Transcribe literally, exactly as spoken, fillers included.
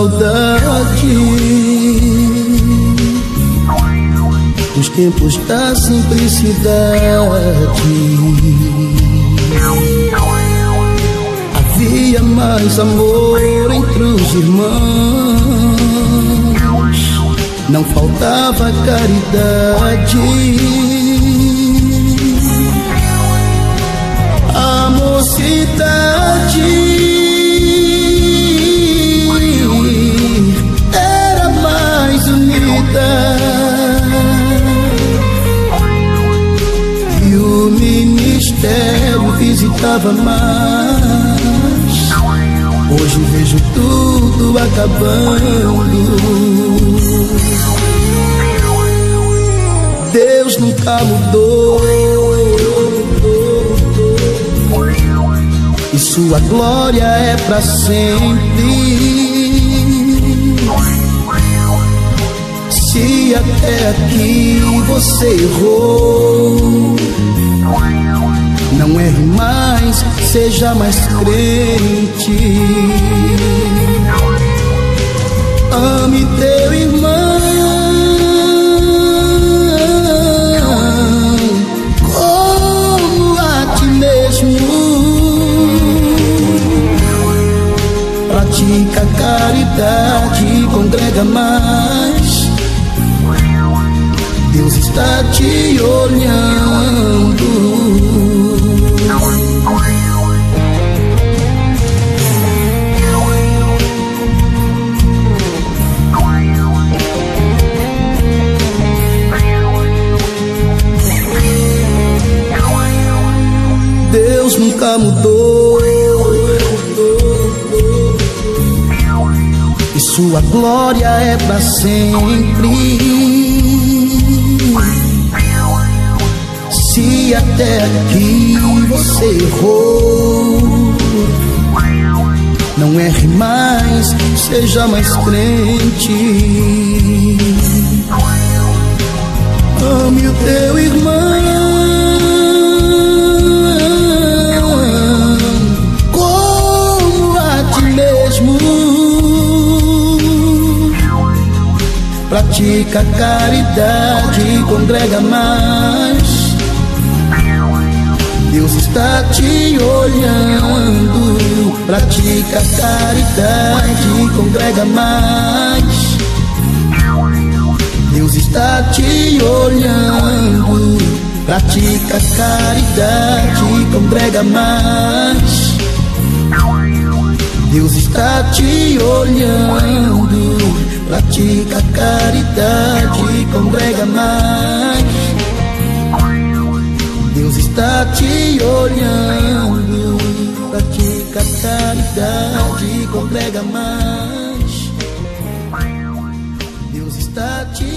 saudade dos tempos da simplicidade. Havia mais amor entre os irmãos, não faltava caridade. A mocidade era mais unida e o ministério visitava mais. Hoje vejo tudo acabando. Deus nunca mudou e sua glória é pra sempre. Se até aqui você errou, não erre mais, seja mais crente. Ame teu irmão como a ti mesmo. Pratica a caridade, congrega mais. Deus está te olhando. Deus nunca mudou e sua glória é pra sempre. Se até aqui você errou, não erre mais, seja mais crente. Ame o teu irmão como a ti mesmo. Pratica a caridade, congrega mais. Deus está te olhando. Pratica a caridade, congrega mais. Deus está te olhando. Pratica a caridade, congrega mais. Deus está te olhando. Pratica a caridade, congrega mais. Deus está te olhando. Pratica a caridade, congrega mais. Deus está te